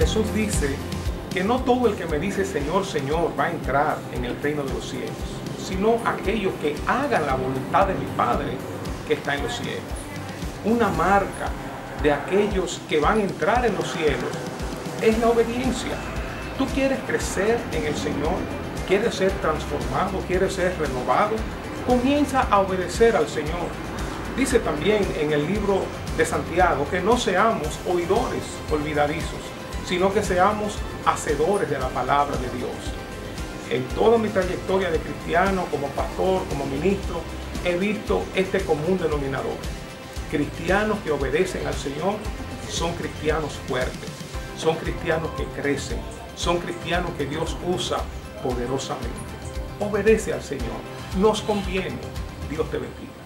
Jesús dice que no todo el que me dice Señor, Señor va a entrar en el reino de los cielos, sino aquellos que hagan la voluntad de mi Padre que está en los cielos. Una marca de aquellos que van a entrar en los cielos es la obediencia. ¿Tú quieres crecer en el Señor? ¿Quieres ser transformado? ¿Quieres ser renovado? Comienza a obedecer al Señor. Dice también en el libro de Santiago que no seamos oidores olvidadizos, sino que seamos hacedores de la palabra de Dios. En toda mi trayectoria de cristiano, como pastor, como ministro, he visto este común denominador. Cristianos que obedecen al Señor son cristianos fuertes, son cristianos que crecen, son cristianos que Dios usa poderosamente. Obedece al Señor, nos conviene. Dios te bendiga.